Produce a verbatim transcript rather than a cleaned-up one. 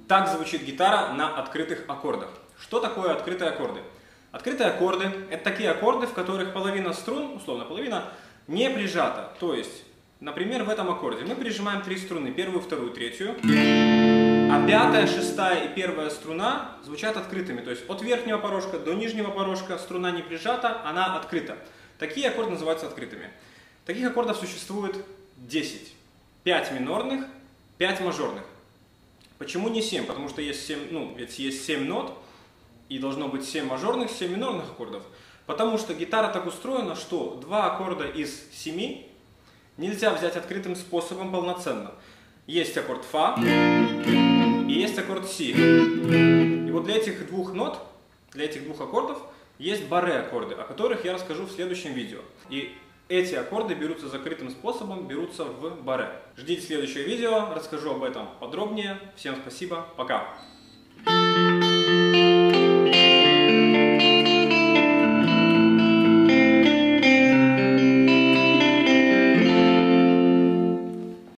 Так звучит гитара на открытых аккордах. Что такое открытые аккорды? Открытые аккорды – это такие аккорды, в которых половина струн, условно половина, не прижата. То есть, например, в этом аккорде мы прижимаем три струны, первую, вторую, третью, а пятая, шестая и первая струна звучат открытыми. То есть от верхнего порожка до нижнего порожка струна не прижата, она открыта. Такие аккорды называются открытыми. Таких аккордов существует десять. пять минорных, пять мажорных. Почему не семь? Потому что есть семь, ну, ведь есть семь нот, и должно быть семь мажорных, семь минорных аккордов. Потому что гитара так устроена, что два аккорда из семи нельзя взять открытым способом полноценно. Есть аккорд фа и есть аккорд си. И вот для этих двух нот, для этих двух аккордов есть барре аккорды, о которых я расскажу в следующем видео. И эти аккорды берутся закрытым способом, берутся в барре. Ждите следующее видео, расскажу об этом подробнее. Всем спасибо, пока!